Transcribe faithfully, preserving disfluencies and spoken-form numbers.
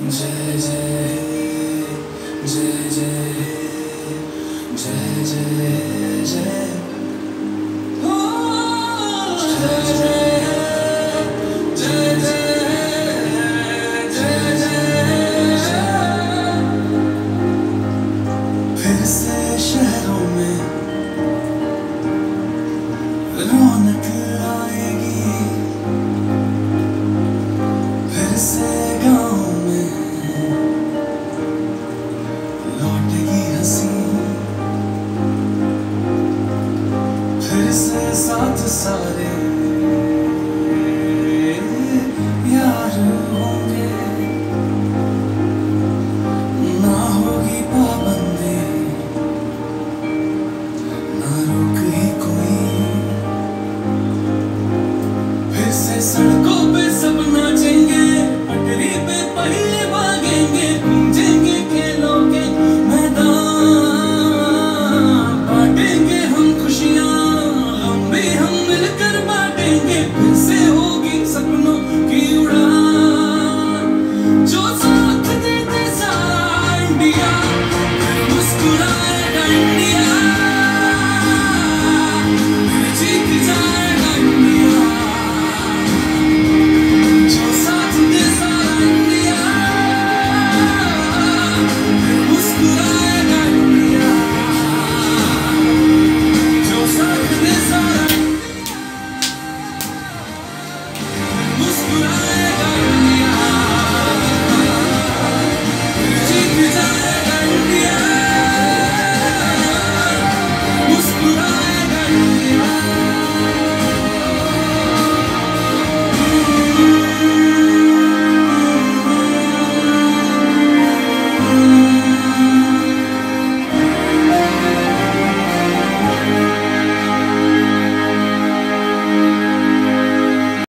जय जय जय जय जय जय जय हो जय जय जय जय जय जय फिर से शहरों में रौनक आएगी, फिर से गाँव में लौटेगी हंसी, फिर से साथ सारे